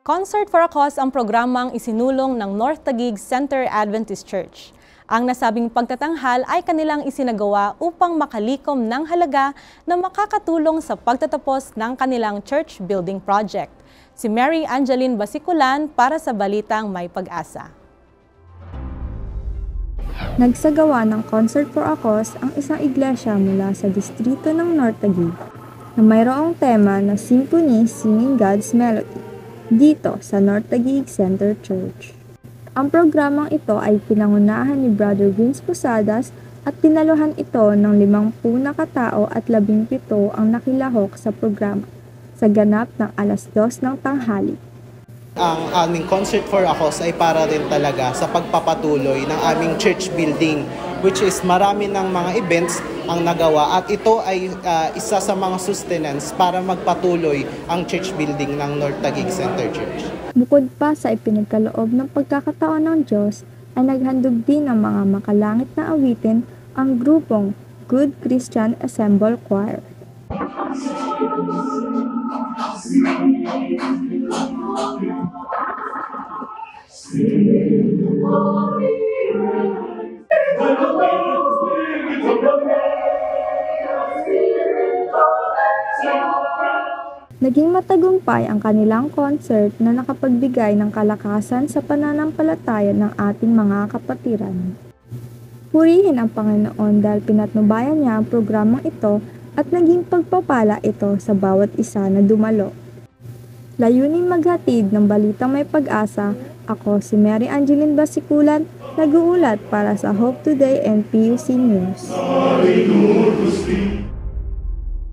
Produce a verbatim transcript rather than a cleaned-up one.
Concert for a Cause ang programang isinulong ng North Taguig Center Adventist Church. Ang nasabing pagtatanghal ay kanilang isinagawa upang makalikom ng halaga na makakatulong sa pagtatapos ng kanilang church building project. Si Mary Angeline Basiculan para sa Balitang May Pag-asa. Nagsagawa ng Concert for a Cause ang isang iglesia mula sa distrito ng North Taguig na mayroong tema na Symphony Singing God's Melody dito sa North Taguig Center Church. Ang programang ito ay pinangunahan ni Brother Vince Posadas at pinaluhan ito ng limangpu na katao at labing pito ang nakilahok sa programa sa ganap ng alas dos ng tanghali. Ang aming Concert for a Cause ay para rin talaga sa pagpapatuloy ng aming church building, which is marami ng mga events ang nagawa at ito ay uh, isa sa mga sustenance para magpatuloy ang church building ng North Taguig Center Church. Bukod pa sa ipinagkaloob ng pagkakataon ng Diyos, ay naghandog din ng mga makalangit na awitin ang grupong Good Christian Assemble Choir. Naging matagumpay ang kanilang concert na nakapagbigay ng kalakasan sa pananampalataya ng ating mga kapatiran. Purihin ang Panginoon dahil pinatnubayan niya ang programang ito at naging pagpapala ito sa bawat isa na dumalo. Layuning maghatid ng Balitang May Pag-asa, ako si Mary Angeline Basiculan, nag-uulat para sa Hope Today and P U C News.